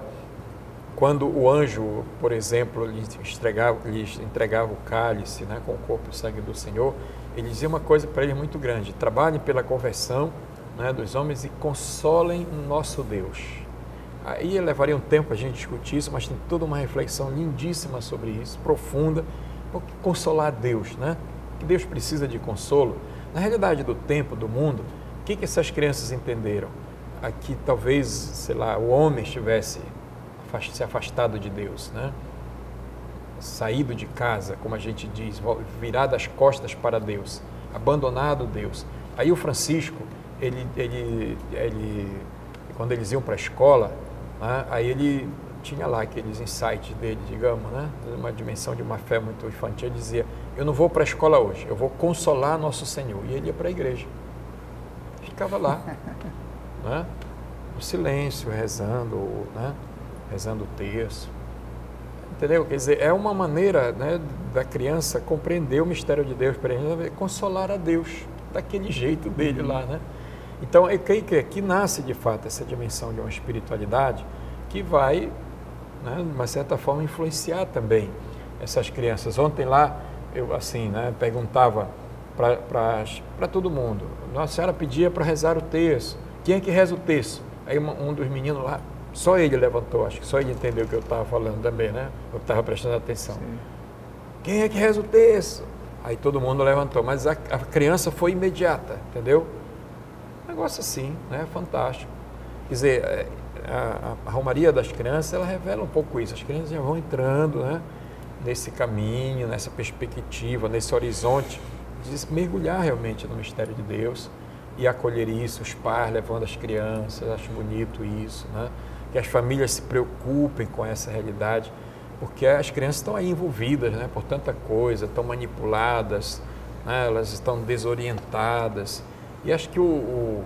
quando o anjo, por exemplo, lhes entregava, lhes entregava o cálice, né, com o corpo e o sangue do Senhor, ele dizia uma coisa para eles muito grande: trabalhem pela conversão, né, dos homens e consolem o nosso Deus. Aí levaria um tempo a gente discutir isso, mas tem toda uma reflexão lindíssima sobre isso, profunda. Porque consolar Deus, né? Que Deus precisa de consolo. Na realidade do tempo, do mundo, o que, que essas crianças entenderam? Aqui talvez, sei lá, o homem estivesse se afastado de Deus, né? Saído de casa, como a gente diz, virado as costas para Deus, abandonado Deus. Aí o Francisco, ele, ele, ele, quando eles iam para a escola, né, aí ele tinha lá aqueles insights dele, digamos, né, uma dimensão de uma fé muito infantil. Ele dizia: eu não vou para a escola hoje, eu vou consolar nosso Senhor. E ele ia para a igreja, ficava lá, né, no silêncio, rezando, né, rezando o terço. Entendeu? Quer dizer, é uma maneira, né, da criança compreender o mistério de Deus, para ele consolar a Deus daquele jeito dele lá, né? Então, eu creio que aqui nasce de fato essa dimensão de uma espiritualidade que vai, né, de uma certa forma, influenciar também essas crianças. Ontem lá, eu assim, né, perguntava para todo mundo: Nossa Senhora pedia para rezar o terço, quem é que reza o terço? Aí uma, um dos meninos lá, só ele levantou, acho que só ele entendeu o que eu estava falando também, né? Eu estava prestando atenção. Sim. Quem é que reza o terço? Aí todo mundo levantou, mas a, a criança foi imediata, entendeu? Um negócio assim, né? Fantástico. Quer dizer, a, a romaria das crianças, ela revela um pouco isso. As crianças já vão entrando, né, nesse caminho, nessa perspectiva, nesse horizonte de mergulhar realmente no mistério de Deus e acolher isso, os pais levando as crianças. Acho bonito isso, né? Que as famílias se preocupem com essa realidade, porque as crianças estão aí envolvidas, né, por tanta coisa, estão manipuladas, né, elas estão desorientadas. E acho que o, o,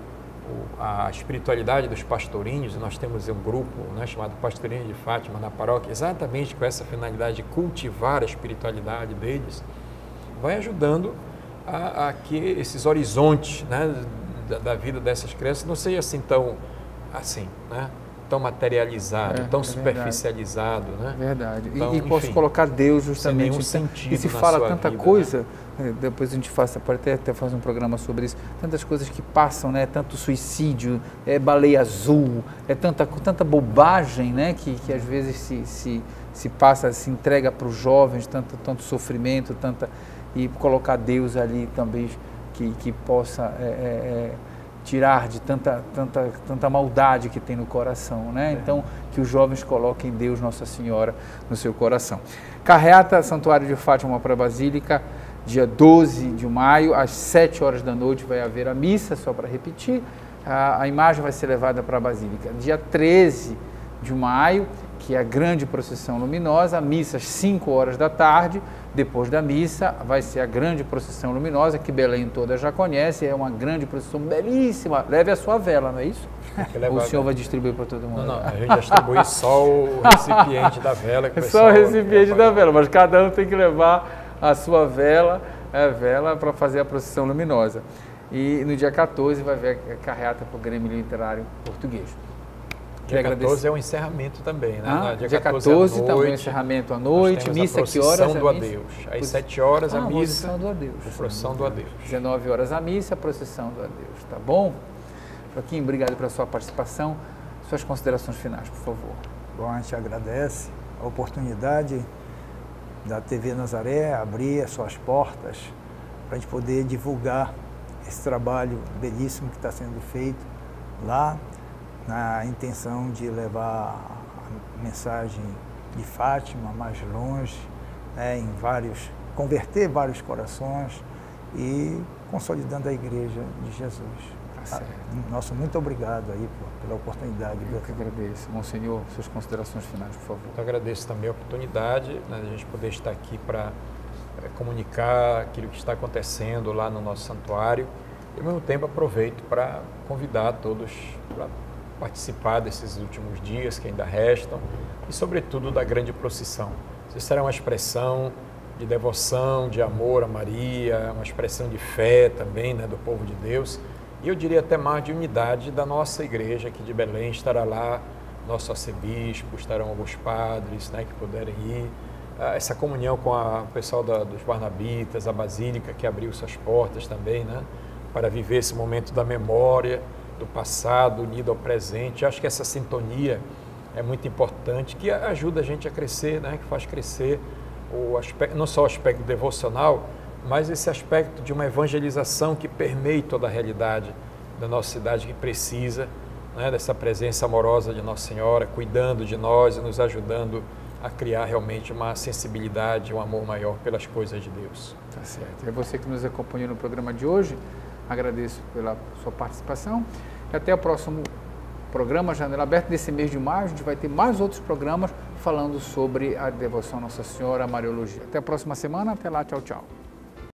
a espiritualidade dos pastorinhos, nós temos um grupo, né, chamado Pastorinho de Fátima na paróquia, exatamente com essa finalidade de cultivar a espiritualidade deles, vai ajudando a, a que esses horizontes, né, da, da vida dessas crianças não seja assim tão assim, né, tão materializado, é, tão é superficializado, né? Verdade. Então, e, e posso colocar Deus justamente. Sem nenhum sentido. E se fala tanta vida, coisa, né? Depois a gente faça, pode até, até fazer um programa sobre isso, tantas coisas que passam, né? Tanto suicídio, é baleia azul, é tanta, tanta bobagem, né? Que, que às vezes se, se, se passa, se entrega para os jovens, tanto, tanto sofrimento, tanta, e colocar Deus ali também que, que possa é, é, tirar de tanta, tanta, tanta maldade que tem no coração, né? Então, que os jovens coloquem Deus, Nossa Senhora, no seu coração. Carreata, Santuário de Fátima para a Basílica, dia doze de maio, às sete horas da noite vai haver a missa, só para repetir, a, a imagem vai ser levada para a Basílica. Dia treze de maio, que é a grande procissão luminosa, a missa às cinco horas da tarde. Depois da missa vai ser a grande procissão luminosa, que Belém toda já conhece, é uma grande procissão belíssima. Leve a sua vela, não é isso? Ou o senhor vai distribuir para todo mundo? Não, não, a gente distribui só o recipiente da vela. Que o só o recipiente da vela, mas cada um tem que levar a sua vela, a vela para fazer a procissão luminosa. E no dia quatorze vai haver a carreata para o Grêmio Literário Português. Dia quatorze é o encerramento também, né? Ah, dia dia quatorze também o encerramento à noite, missa que horas? Procissão do Adeus. Às sete horas a missa. Procissão do Adeus. Procissão do Adeus. dezenove horas a missa, a procissão do Adeus, tá bom? Joaquim, obrigado pela sua participação. Suas considerações finais, por favor. Bom, a gente agradece a oportunidade da T V Nazaré abrir as suas portas para a gente poder divulgar esse trabalho belíssimo que está sendo feito lá, na intenção de levar a mensagem de Fátima mais longe, né, em vários, converter vários corações e consolidando a Igreja de Jesus. Tá, nosso muito obrigado aí pela oportunidade. Eu que agradeço. Monsenhor, suas considerações finais, por favor. Eu agradeço também a oportunidade, né, de a gente poder estar aqui para é, comunicar aquilo que está acontecendo lá no nosso santuário e, ao mesmo tempo, aproveito para convidar todos para participar desses últimos dias que ainda restam e, sobretudo, da grande procissão. Isso será uma expressão de devoção, de amor a Maria, uma expressão de fé também, né, do povo de Deus. E eu diria até mais de unidade da nossa igreja aqui de Belém. Estará lá nosso arcebispo, estarão alguns padres, né, que puderem ir, essa comunhão com a, o pessoal da, dos Barnabitas, a Basílica, que abriu suas portas também, né? Para viver esse momento da memória, do passado, unido ao presente. Acho que essa sintonia é muito importante, que ajuda a gente a crescer, né? Que faz crescer o aspecto, não só o aspecto devocional, mas esse aspecto de uma evangelização que permeie toda a realidade da nossa cidade, que precisa, né, dessa presença amorosa de Nossa Senhora, cuidando de nós e nos ajudando a criar realmente uma sensibilidade, um amor maior pelas coisas de Deus. Tá certo. É você que nos acompanhou no programa de hoje. Agradeço pela sua participação. E até o próximo programa Janela Aberta desse mês de maio. A gente vai ter mais outros programas falando sobre a devoção a Nossa Senhora, a Mariologia. Até a próxima semana. Até lá. Tchau, tchau.